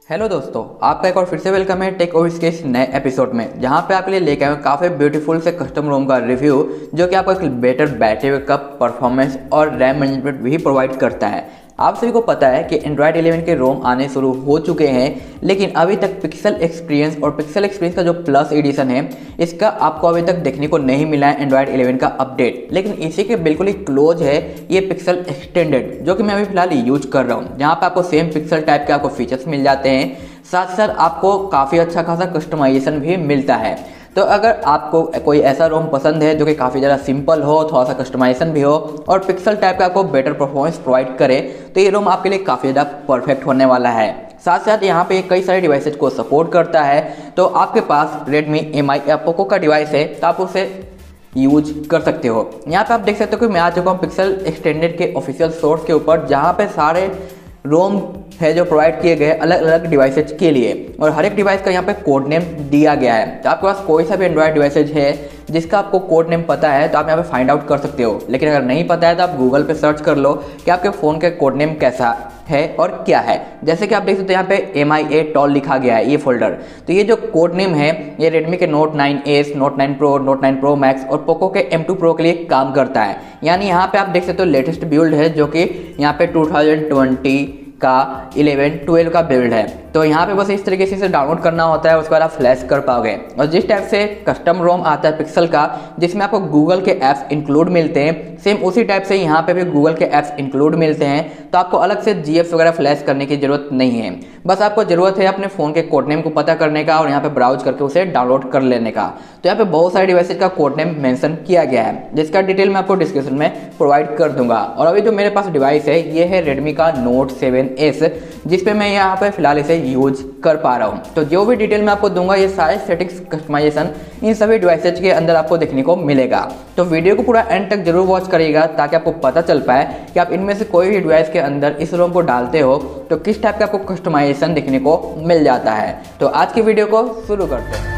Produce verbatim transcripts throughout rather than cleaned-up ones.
Hello दोस्तों, आपका एक और फिर से वेलकम है टेकओफिस के इस नए एपिसोड में, जहां पे आपके लिए लेके आए काफ़ी ब्यूटीफुल से कस्टम रोम का रिव्यू जो कि आपको एक बेटर बैटरी बैकअप, परफॉर्मेंस और रैम मैनेजमेंट भी प्रोवाइड करता है। आप सभी को पता है कि एंड्रॉयड इलेवन के रोम आने शुरू हो चुके हैं, लेकिन अभी तक पिक्सल एक्सपीरियंस और पिक्सल एक्सपीरियंस का जो प्लस एडिशन है इसका आपको अभी तक देखने को नहीं मिला है एंड्रॉयड इलेवन का अपडेट। लेकिन इसी के बिल्कुल ही क्लोज है ये पिक्सल एक्सटेंडेड, जो कि मैं अभी फिलहाल यूज कर रहा हूँ, जहाँ पर आपको सेम पिक्सल टाइप के आपको फीचर्स मिल जाते हैं, साथ साथ आपको काफ़ी अच्छा खासा कस्टमाइजेशन भी मिलता है। तो अगर आपको कोई ऐसा रोम पसंद है जो कि काफ़ी ज़्यादा सिंपल हो, थोड़ा सा कस्टमाइजेशन भी हो और पिक्सल टाइप का आपको बेटर परफॉर्मेंस प्रोवाइड करे, तो ये रोम आपके लिए काफ़ी ज़्यादा परफेक्ट होने वाला है। साथ साथ यहाँ पे कई सारे डिवाइसेज को सपोर्ट करता है। तो आपके पास रेडमी, एम आई या पोको का डिवाइस है तो आप उसे यूज कर सकते हो। यहाँ पे आप देख सकते हो कि मैं आ चुका हूँ पिक्सल एक्सटेंडेड के ऑफिशियल सोर्स के ऊपर, जहाँ पे सारे रोम है जो प्रोवाइड किए गए अलग अलग डिवाइसेज के लिए, और हर एक डिवाइस का यहाँ पे कोड नेम दिया गया है। तो आपके पास कोई सा भी एंड्रॉयड डिवाइसेज है जिसका आपको कोड नेम पता है तो आप यहाँ पे फाइंड आउट कर सकते हो। लेकिन अगर नहीं पता है तो आप गूगल पे सर्च कर लो कि आपके फ़ोन का कोड नेम कैसा है और क्या है। जैसे कि आप देख सकते हो यहाँ पे एम आई ए टॉल लिखा गया है ये फोल्डर। तो ये जो कोड नेम है ये रेडमी के Note nine S, Note nine Pro, Note nine Pro Max और पोको के एम टू प्रो के लिए काम करता है। यानी यहाँ पे आप देख सकते हो लेटेस्ट बिल्ड है जो कि यहाँ पे टू थाउजेंड ट्वेंटी का इलेवन ट्वेल्व का बिल्ड है। तो यहाँ पे बस इस तरीके से इसे डाउनलोड करना होता है, उसके बाद आप फ्लैश कर पाओगे। और जिस टाइप से कस्टम रोम आता है पिक्सल का, जिसमें आपको गूगल के ऐप्स इंक्लूड मिलते हैं, सेम उसी टाइप से यहाँ पे भी गूगल के ऐप्स इंक्लूड मिलते हैं। तो आपको अलग से जी एप्स वगैरह फ्लैश करने की जरूरत नहीं है, बस आपको जरूरत है अपने फ़ोन के कोड नेम को पता करने का और यहाँ पे ब्राउज करके उसे डाउनलोड कर लेने का। तो यहाँ पे बहुत सारे डिवाइसेज का कोड नेम मेंशन किया गया है, जिसका डिटेल मैं आपको डिस्क्रिप्शन में प्रोवाइड कर दूंगा। और अभी जो मेरे पास डिवाइस है ये है रेडमी का नोट सेवन एस, जिसपे मैं यहाँ पे फिलहाल इसे यूज कर पा रहा हूँ। तो जो भी डिटेल मैं आपको दूंगा ये सारे सेटिंग्स कस्टमाइजेशन इन सभी डिवाइसेज के अंदर आपको देखने को मिलेगा। तो वीडियो को पूरा एंड तक जरूर वॉच करिएगा ताकि आपको पता चल पाए कि आप इनमें से कोई भी डिवाइस के अंदर इस रोम को डालते हो तो किस टाइप का आपको कस्टमाइजेशन देखने को मिल जाता है। तो आज की वीडियो को शुरू करते हैं।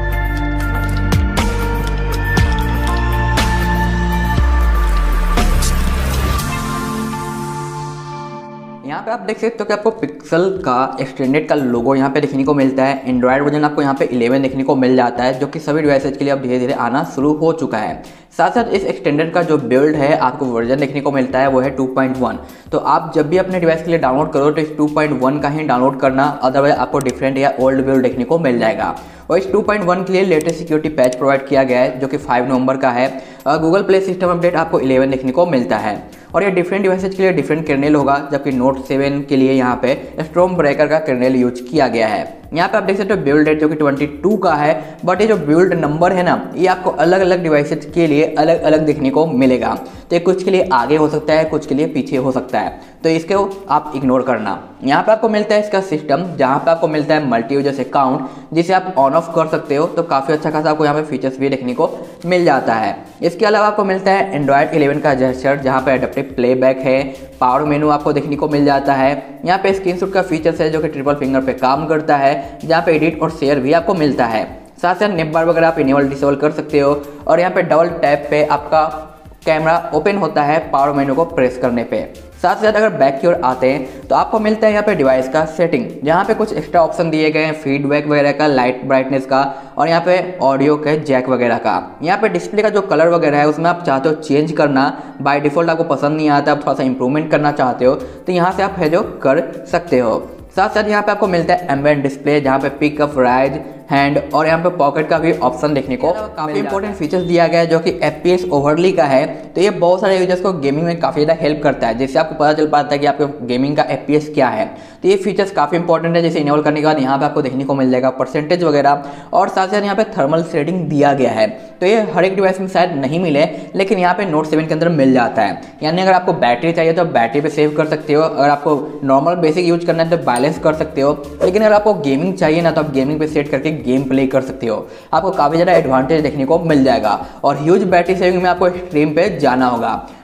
यहाँ पे आप देख सकते हो कि आपको पिक्सल का एक्सटेंडेड का लोगो यहाँ पे देखने को मिलता है। एंड्रॉयड वर्जन आपको यहाँ पे इलेवन देखने को मिल जाता है, जो कि सभी डिवाइसेज के लिए अब धीरे धीरे आना शुरू हो चुका है। साथ साथ इस एक्सटेंडेड का जो बिल्ड है आपको वर्जन देखने को मिलता है वो है टू पॉइंट वन। तो आप जब भी अपने डिवाइस के लिए डाउनलोड करो तो इस टू पॉइंट वन का ही डाउनलोड करना, अदरवाइज आपको डिफरेंट या ओल्ड बिल्ड देखने को मिल जाएगा। और इस टू पॉइंट वन के लिए लेटेस्ट सिक्योरिटी पैच प्रोवाइड किया गया है जो कि फाइव नवंबर का है। गूगल प्ले सिस्टम अपडेट आपको इलेवन देखने को मिलता है, और ये डिफरेंट डिवाइसेज के लिए डिफरेंट कर्नेल होगा, जबकि नोट सेवन के लिए यहाँ पे स्टॉर्म ब्रेकर का कर्नेल यूज किया गया है। यहाँ पे आप देख सकते हो बिल्ड रेट जो कि ट्वेंटी टू का है, बट ये जो बिल्ड नंबर है ना ये आपको अलग अलग डिवाइसेज के लिए अलग अलग देखने को मिलेगा। तो कुछ के लिए आगे हो सकता है, कुछ के लिए पीछे हो सकता है, तो इसको आप इग्नोर करना। यहाँ पे आपको मिलता है इसका सिस्टम, जहाँ पे आपको मिलता है मल्टी यूजर्स अकाउंट, जिसे आप ऑन ऑफ कर सकते हो। तो काफ़ी अच्छा खासा आपको यहाँ पे फीचर्स भी देखने को मिल जाता है। इसके अलावा आपको मिलता है एंड्रॉयड इलेवन का जेस्चर, जहाँ पे एडेप्टिव प्लेबैक है, पावर मेनू आपको देखने को मिल जाता है। यहाँ पे स्क्रीनशॉट का फीचर्स है जो कि ट्रिपल फिंगर पे काम करता है, जहाँ पे एडिट और शेयर भी आपको मिलता है। साथ साथ नेप बार वगैरह आप इनेबल डिसेबल कर सकते हो, और यहाँ पे डबल टैप पे आपका कैमरा ओपन होता है पावर मेनू को प्रेस करने पे। साथ साथ अगर बैक की ओर आते हैं तो आपको मिलता है यहाँ पे डिवाइस का सेटिंग, जहाँ पे कुछ एक्स्ट्रा ऑप्शन दिए गए हैं, फीडबैक वगैरह का, लाइट ब्राइटनेस का, और यहाँ पे ऑडियो के जैक वगैरह का। यहाँ पे डिस्प्ले का जो कलर वगैरह है उसमें आप चाहते हो चेंज करना, बाय डिफॉल्ट आपको पसंद नहीं आता, आप थोड़ा सा इंप्रूवमेंट करना चाहते हो तो यहाँ से आप है जो कर सकते हो। साथ साथ यहाँ पे आपको मिलता है एम्बेडेड डिस्प्ले, जहाँ पे पिकअप, राइज, हैंड और यहाँ पे पॉकेट का भी ऑप्शन देखने को काफ़ी इंपॉर्टेंट फीचर्स दिया गया है जो कि एफ पी एस ओवरली का है। तो ये बहुत सारे यूजर्स को गेमिंग में काफ़ी ज़्यादा हेल्प करता है, जिससे आपको पता चल पाता है कि आपके गेमिंग का एफ पी एस क्या है। तो ये फीचर्स काफ़ी इंपॉर्टेंट है, जैसे इनेबल करने के बाद यहाँ पे आपको देखने को मिल जाएगा परसेंटेज वगैरह, और साथ साथ यहाँ पे थर्मल शेडिंग दिया गया है। तो ये हर एक डिवाइस में शायद नहीं मिले, लेकिन यहाँ पे नोट सेवन के अंदर मिल जाता है। यानी अगर आपको बैटरी चाहिए तो बैटरी पे सेव कर सकते हो, अगर आपको नॉर्मल बेसिक यूज करना है तो बैलेंस कर सकते हो, लेकिन अगर आपको गेमिंग चाहिए ना तो आप गेमिंग पे सेट करके गेम प्ले कर सकते हो। आपको काफ़ी ज़्यादा एडवांटेज देखने को मिल जाएगा, और ह्यूज बैटरी सेविंग में आपको स्ट्रीम पे जाना होगा।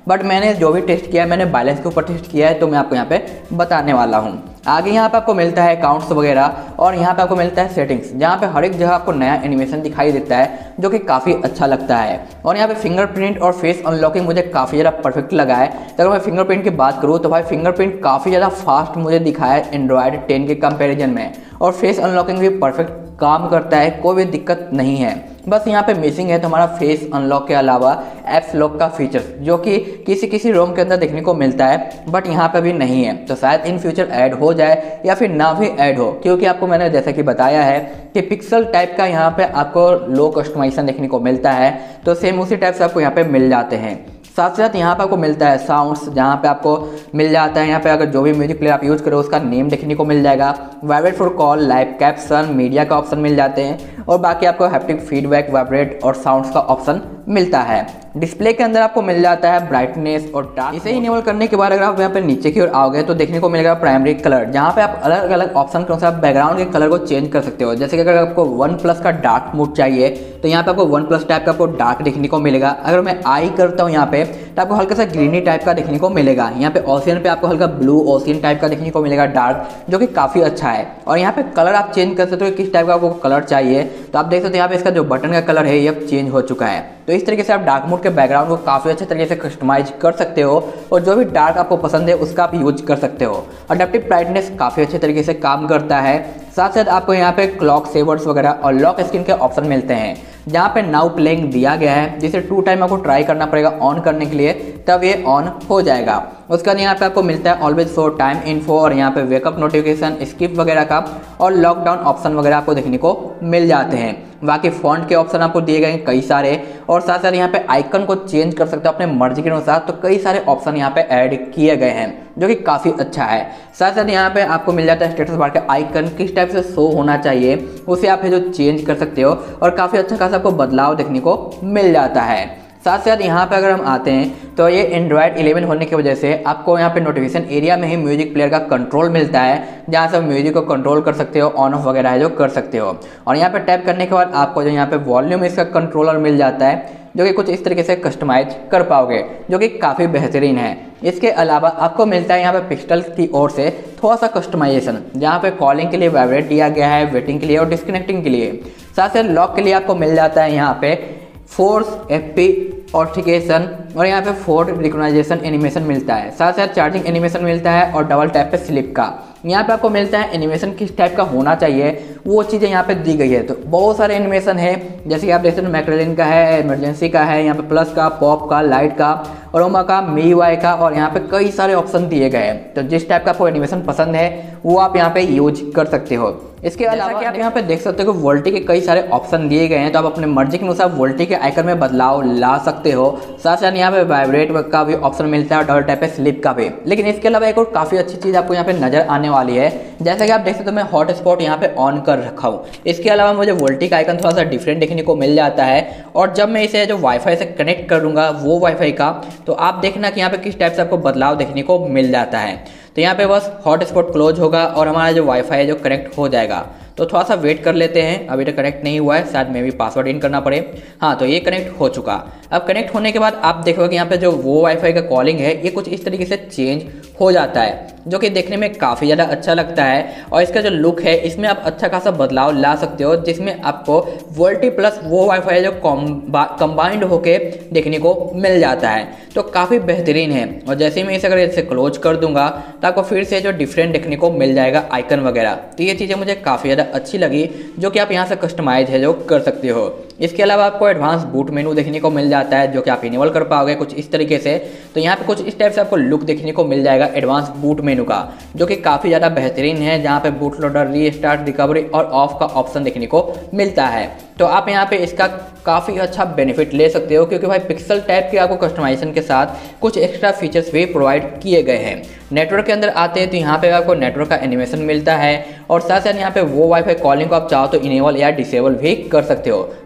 बट मैंने जो भी टेस्ट किया है मैंने बैलेंस के ऊपर टेस्ट किया है, तो मैं आपको यहाँ पे बताने वाला हूँ। आगे यहाँ पे आपको मिलता है अकाउंट्स वगैरह और यहाँ पे आपको मिलता है सेटिंग्स, जहाँ पे हर एक जगह आपको नया एनिमेशन दिखाई देता है जो कि काफ़ी अच्छा लगता है। और यहाँ पे फिंगरप्रिंट और फेस अनलॉकिंग मुझे काफ़ी ज़्यादा परफेक्ट लगा है। तो अगर मैं फिंगरप्रिंट की बात करूँ तो भाई फिंगरप्रिंट काफ़ी ज़्यादा फास्ट मुझे दिखा है एंड्रॉयड टेन के कंपेरिजन में, और फेस अनलॉकिंग भी परफेक्ट काम करता है, कोई भी दिक्कत नहीं है। बस यहाँ पे मिसिंग है तो हमारा फेस अनलॉक के अलावा एप्स लॉक का फीचर, जो कि किसी किसी रोम के अंदर देखने को मिलता है बट यहाँ पे भी नहीं है। तो शायद इन फ्यूचर ऐड हो जाए या फिर ना भी ऐड हो, क्योंकि आपको मैंने जैसा कि बताया है कि पिक्सल टाइप का यहाँ पे आपको लो कस्टमाइजेशन देखने को मिलता है, तो सेम उसी टाइप से आपको यहाँ पे मिल जाते हैं। साथ साथ यहाँ पे आपको मिलता है साउंड्स, जहाँ पे आपको मिल जाता है यहाँ पे अगर जो भी म्यूजिक प्लेयर आप यूज़ करो उसका नेम देखने को मिल जाएगा। Vibrate for call, live caption, media का ऑप्शन मिल जाते हैं, और बाकी आपको हैप्टिक फीडबैक, वाइब्रेट और साउंड्स का ऑप्शन मिलता है। डिस्प्ले के अंदर आपको मिल जाता है ब्राइटनेस और डार्क। इसे इनेबल करने के बाद अगर आप यहाँ पे नीचे की ओर आओगे तो देखने को मिलेगा प्राइमरी कलर, जहाँ पे आप अलग अलग ऑप्शन के अनुसार बैकग्राउंड के कलर को चेंज कर सकते हो। जैसे कि अगर आपको वन प्लस का डार्क मोड चाहिए तो यहाँ पे आपको वन प्लस टाइप का आपको डार्क देखने को मिलेगा। अगर मैं आई करता हूँ यहाँ पे तो आपको हल्का सा ग्रीनी टाइप का देखने को मिलेगा। यहाँ पे ओशियन पे आपको हल्का ब्लू ओशियन टाइप का देखने को मिलेगा डार्क, जो कि काफ़ी अच्छा है। और यहाँ पे कलर आप चेंज कर सकते हो, किस टाइप का आपको कलर चाहिए। तो आप देख सकते हो यहाँ पे इसका जो बटन का कलर है ये अब चेंज हो चुका है। तो इस तरीके से आप डार्क मोड के बैकग्राउंड को काफ़ी अच्छे तरीके से कस्टमाइज कर सकते हो, और जो भी डार्क आपको पसंद है उसका आप यूज कर सकते हो। अडेप्टिव ब्राइटनेस काफ़ी अच्छे तरीके से काम करता है। साथ साथ आपको यहाँ पे क्लॉक सेवर्स वगैरह और लॉक स्क्रीन के ऑप्शन मिलते हैं, जहाँ पे नाउ प्लेइंग दिया गया है, जिसे टू टाइम आपको ट्राई करना पड़ेगा ऑन करने के लिए, तब ये ऑन हो जाएगा। उसके बाद यहाँ पे आपको मिलता है ऑलवेज शो टाइम इन्फो, और यहाँ पे वेकअप नोटिफिकेशन, स्किप वगैरह का और लॉकडाउन ऑप्शन वगैरह आपको देखने को मिल जाते हैं। बाकी फॉन्ट के ऑप्शन आपको दिए गए हैं कई सारे, और साथ साथ यहाँ पे आइकन को चेंज कर सकते हो अपने मर्जी के अनुसार। तो कई सारे ऑप्शन यहाँ पे ऐड किए गए हैं, जो कि काफ़ी अच्छा है। साथ साथ यहाँ पे आपको मिल जाता है स्टेटस बार का आइकन किस टाइप से शो होना चाहिए, उसे आप जो चेंज कर सकते हो, और काफ़ी अच्छा खासा आपको बदलाव देखने को मिल जाता है। साथ साथ यहाँ पे अगर हम आते हैं तो ये एंड्रॉयड इलेवन होने की वजह से आपको यहाँ पे नोटिफिकेशन एरिया में ही म्यूजिक प्लेयर का कंट्रोल मिलता है, जहाँ से आप म्यूजिक को कंट्रोल कर सकते हो, ऑन ऑफ वगैरह है जो कर सकते हो। और यहाँ पे टैप करने के बाद आपको जो यहाँ पे वॉल्यूम इसका कंट्रोलर मिल जाता है, जो कि कुछ इस तरीके से कस्टमाइज कर पाओगे, जो कि काफ़ी बेहतरीन है। इसके अलावा आपको मिलता है यहाँ पे पिक्सल की ओर से थोड़ा सा कस्टमाइजेशन, जहाँ पे कॉलिंग के लिए वाइब्रेट दिया गया है, वेटिंग के लिए और डिस्कनेक्टिंग के लिए। साथ साथ लॉक के लिए आपको मिल जाता है यहाँ पे फोर्स एफ पी ऑथेंटिकेशन, और यहाँ पे फोर्ड रिकॉग्नाइजेशन एनिमेशन मिलता है। साथ साथ चार्जिंग एनिमेशन मिलता है, और डबल टैप पे स्लिप का। यहाँ पे आपको मिलता है एनिमेशन किस टाइप का होना चाहिए, वो चीज़ें यहाँ पे दी गई है। तो बहुत सारे एनिमेशन है, जैसे कि आप देख सकते हो मैक्रेलिन का है, इमरजेंसी का है, यहाँ पे प्लस का, पॉप का, लाइट का, अरोमा का, मी वाई का, और यहाँ पे कई सारे ऑप्शन दिए गए हैं। तो जिस टाइप का आपको एनिमेशन पसंद है वो आप यहाँ पे यूज कर सकते हो। इसके अलावा कि आप यहाँ पे देख सकते हो कि वोल्टी के कई सारे ऑप्शन दिए गए हैं, तो आप अपने मर्जी के अनुसार वोल्टी के आइकन में बदलाव ला सकते हो। साथ साथ यहाँ पे वाइब्रेट का भी ऑप्शन मिलता है, और डबल टैप पे स्लिप का भी। लेकिन इसके अलावा एक और काफ़ी अच्छी चीज़ आपको यहाँ पे नजर आने वाली है, जैसा कि आप देख सकते हो मैं हॉट स्पॉट यहाँ पे ऑन कर रखा हूँ। इसके अलावा मुझे वोल्टी का आइकन थोड़ा सा डिफरेंट देखने को मिल जाता है, और जब मैं इसे जो वाईफाई से कनेक्ट करूँगा वो वाईफाई का, तो आप देखना कि यहाँ पे किस टाइप से आपको बदलाव देखने को मिल जाता है। तो यहाँ पे बस हॉट स्पॉट क्लोज होगा और हमारा जो वाईफाई है जो कनेक्ट हो जाएगा। तो थोड़ा सा वेट कर लेते हैं, अभी तक कनेक्ट नहीं हुआ है, शायद मे भी पासवर्ड इन करना पड़े। हाँ, तो ये कनेक्ट हो चुका। अब कनेक्ट होने के बाद आप देखोगे कि यहाँ पे जो वो वाईफाई का कॉलिंग है ये कुछ इस तरीके से चेंज हो जाता है, जो कि देखने में काफ़ी ज़्यादा अच्छा लगता है। और इसका जो लुक है इसमें आप अच्छा खासा बदलाव ला सकते हो, जिसमें आपको वोल्टी प्लस वो वाईफाई जो कंबाइंड होके देखने को मिल जाता है। तो काफ़ी बेहतरीन है। और जैसे ही मैं इसे अगर इसे क्लोज कर दूंगा तो आपको फिर से जो डिफरेंट देखने को मिल जाएगा आइकन वगैरह। तो ये चीज़ें मुझे काफ़ी ज़्यादा अच्छी लगी, जो कि आप यहाँ से कस्टमाइज है जो कर सकते हो। इसके अलावा आपको एडवांस बूट मेनू देखने को मिल जाता है, जो कि आप इनेबल कर पाओगे कुछ इस तरीके से। तो यहाँ पे कुछ इस टाइप से आपको लुक देखने को मिल जाएगा एडवांस बूट मेनू का, जो कि काफ़ी ज़्यादा बेहतरीन है, जहाँ पे बूट लोडर, रीस्टार्ट, रिकवरी और ऑफ का ऑप्शन देखने को मिलता है। तो आप यहाँ पे इसका काफ़ी अच्छा बेनिफिट ले सकते हो, क्योंकि भाई पिक्सल टाइप के आपको कस्टमाइजेशन के साथ कुछ एक्स्ट्रा फीचर्स भी प्रोवाइड किए गए हैं। नेटवर्क के अंदर आते हैं तो यहाँ पे आपको नेटवर्क का एनिमेशन मिलता है, और साथ साथ यहाँ पे वो वाईफाई कॉलिंग को आप चाहो तो इनेबल या डिसेबल भी कर सकते हो।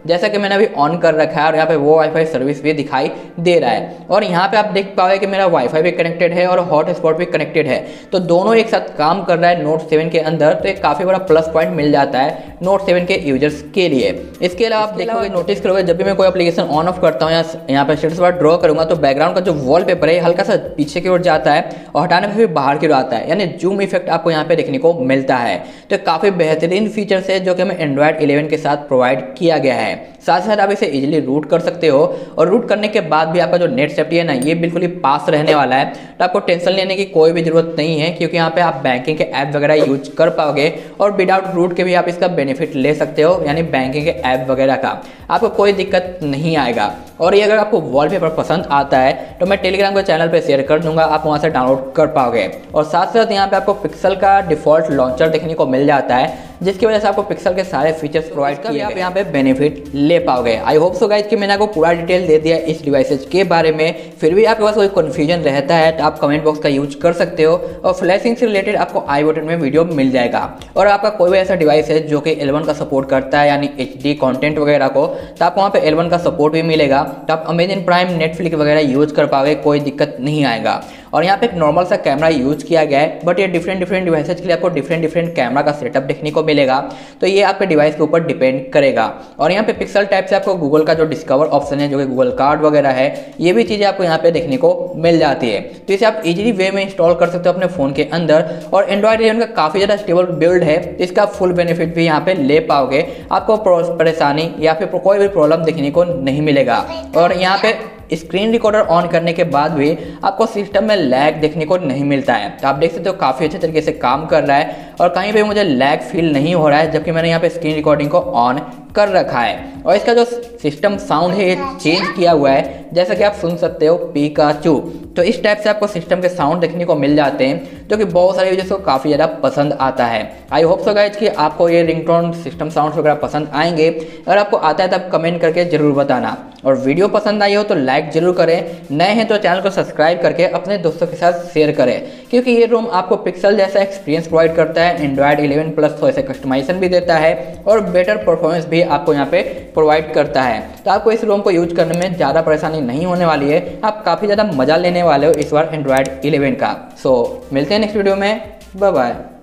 जैसा कि मैंने अभी ऑन कर रखा है और यहाँ पे वो वाईफाई सर्विस भी दिखाई दे रहा है। और यहाँ पे आप देख पाओगे कि मेरा वाईफाई भी कनेक्टेड है और हॉटस्पॉट भी कनेक्टेड है, तो दोनों एक साथ काम कर रहा है नोट सेवन के अंदर। तो एक काफ़ी बड़ा प्लस पॉइंट मिल जाता है नोट सेवन के यूजर्स के लिए। इसके अलावा आप देखोगे, नोटिस करोगे, जब भी मैं कोई एप्लीकेशन ऑन ऑफ करता हूँ या यहाँ पे स्टेटस बार ड्रॉ करूंगा तो बैकग्राउंड का जो वॉलपेपर है हल्का सा पीछे की ओर जाता है और हटाने में भी बाहर की ओर आता है, यानी जूम इफेक्ट आपको यहाँ पे देखने को मिलता है। तो काफ़ी बेहतरीन फीचर्स है जो कि हमें एंड्रॉयड इलेवन के साथ प्रोवाइड किया गया है। साथ साथ आप इसे इजीली रूट कर सकते हो और रूट करने के बाद भी आपका जो नेट सेफ्टी है ना, ये बिल्कुल ही पास रहने वाला है। तो आपको टेंशन लेने की कोई भी जरूरत नहीं है, क्योंकि यहाँ पे आप बैंकिंग के ऐप वगैरह यूज कर पाओगे और विदाउट रूट के भी आप इसका बेनिफिट ले सकते हो, यानी बैंकिंग के ऐप वगैरह का आपको कोई दिक्कत नहीं आएगा। और ये अगर आपको वॉलपेपर पसंद आता है तो मैं टेलीग्राम के चैनल पे शेयर कर दूंगा, आप वहाँ से डाउनलोड कर पाओगे। और साथ साथ यहाँ पे आपको पिक्सल का डिफॉल्ट लॉन्चर देखने को मिल जाता है, जिसकी वजह से आपको पिक्सल के सारे फीचर्स प्रोवाइड किए आप यहाँ पे बेनिफिट ले पाओगे। आई होप सो गाइज कि मैंने आपको पूरा डिटेल दे दिया इस डिवाइसेज के बारे में। फिर भी आपके पास कोई कन्फ्यूजन रहता है तो आप कमेंट बॉक्स का यूज कर सकते हो और फ्लैशिंग से रिलेटेड आपको आई बटन में वीडियो मिल जाएगा। और आपका कोई भी ऐसा डिवाइस है जो कि इलेवन का सपोर्ट करता है, यानी एच डी कॉन्टेंट वगैरह को, तो आपको वहाँ पे इलेवन का सपोर्ट भी मिलेगा। तो आप अमेजन प्राइम, नेटफ्लिक्स वगैरह यूज कर पाओगे, कोई दिक्कत नहीं आएगा। और यहाँ पे एक नॉर्मल सा कैमरा यूज किया गया है, बट ये डिफरेंट डिफरेंट डिवाइसेज के लिए आपको डिफरेंट डिफरेंट कैमरा का सेटअप देखने को मिलेगा। तो ये आपके डिवाइस के ऊपर डिपेंड करेगा। और यहाँ पे पिक्सल टाइप से आपको गूगल का जो डिस्कवर ऑप्शन है, जो कि गूगल कार्ड वगैरह है, ये भी चीज़ें आपको यहाँ पे देखने को मिल जाती है। तो इसे आप इजीली वे में इंस्टॉल कर सकते हो अपने फोन के अंदर। और एंड्रॉयड इलेवन का काफ़ी ज़्यादा स्टेबल बिल्ड है, इसका फुल बेनिफिट भी यहाँ पे ले पाओगे। आपको परेशानी या फिर कोई भी प्रॉब्लम देखने को नहीं मिलेगा। और यहाँ पे स्क्रीन रिकॉर्डर ऑन करने के बाद भी आपको सिस्टम में लैग देखने को नहीं मिलता है। तो आप देख सकते हो काफ़ी अच्छे तरीके से काम कर रहा है और कहीं पे मुझे लैग फील नहीं हो रहा है, जबकि मैंने यहाँ पे स्क्रीन रिकॉर्डिंग को ऑन कर रखा है। और इसका जो सिस्टम साउंड है ये चेंज किया हुआ है, जैसा कि आप सुन सकते हो पिकाचू। तो इस टाइप से आपको सिस्टम के साउंड देखने को मिल जाते हैं, जो कि बहुत सारे यूजर्स को काफ़ी ज़्यादा पसंद आता है। आई होप सो गाइज कि आपको ये रिंगटोन सिस्टम साउंड वगैरह पसंद आएंगे। अगर आपको आता है तो आप कमेंट करके जरूर बताना। और वीडियो पसंद आई हो तो लाइक जरूर करें, नए हैं तो चैनल को सब्सक्राइब करके अपने दोस्तों के साथ शेयर करें, क्योंकि ये रोम आपको पिक्सल जैसा एक्सपीरियंस प्रोवाइड करता है। एंड्रॉयड इलेवन प्लस थोड़े से कस्टमाइजेशन भी देता है और बेटर परफॉर्मेंस भी आपको यहाँ पे प्रोवाइड करता है। तो आपको इस रोम को यूज करने में ज़्यादा परेशानी नहीं होने वाली है, आप काफ़ी ज़्यादा मजा लेने वाले हो इस बार एंड्रॉयड इलेवन का। सो मिलते हैं नेक्स्ट वीडियो में, बाय बाय।